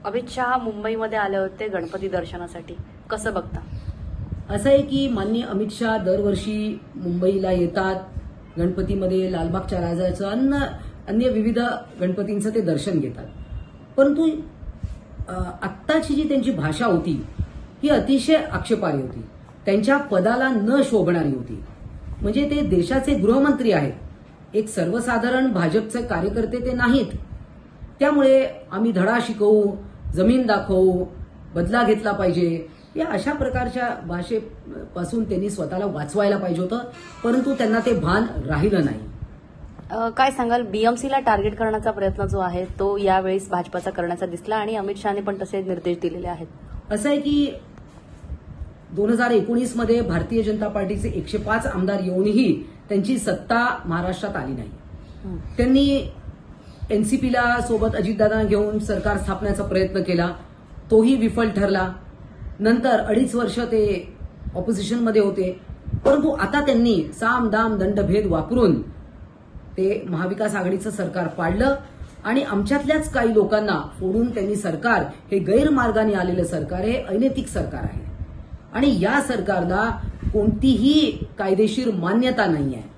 अमित शहा मुंबईमध्ये आले होते गणपती दर्शनासाठी, कसं बघता? असं आहे की माननीय अमित शहा दरवर्षी मुंबईला येतात, गणपतीमध्ये लालबागच्या राजाचं अन्य विविध गणपतींचं ते दर्शन घेतात. परंतु आत्ताची जी त्यांची भाषा होती ही अतिशय आक्षेपार्ह होती, त्यांच्या पदाला न शोभणारी होती. म्हणजे ते देशाचे गृहमंत्री आहेत, एक सर्वसाधारण भाजपचे कार्यकर्ते ते नाहीत. त्यामुळे आम्ही धडा शिकवू, जमीन दाखवू, बदला घेतला पाहिजे, या अशा प्रकारच्या भाषेपासून त्यांनी स्वतःला वाचवायला पाहिजे होतं, परंतु त्यांना ते भान राहिलं नाही. काय सांगाल, बीएमसीला टार्गेट करण्याचा प्रयत्न जो आहे तो यावेळेस भाजपाचा करण्याचा दिसला आणि अमित शहाने पण तसे निर्देश दिलेले आहेत. असं आहे की 2019 मध्ये भारतीय जनता पार्टीचे 105 आमदार येऊनही त्यांची सत्ता महाराष्ट्रात आली नाही. त्यांनी एनसीपीला सोबत अजितदादांना घेऊन सरकार स्थापण्याचा प्रयत्न केला, तोही विफल ठरला. नंतर 2.5 वर्ष ते ऑपोजिशनमध्ये होते, परंतु आता त्यांनी साम दाम दंडभेद वापरून ते महाविकास आघाडीचं सरकार पाडलं आणि आमच्यातल्याच काही लोकांना फोडून त्यांनी सरकार हे गैरमार्गाने आलेलं सरकार आहे, अनैतिक सरकार आहे आणि या सरकारला कोणतीही कायदेशीर मान्यता नाही आहे.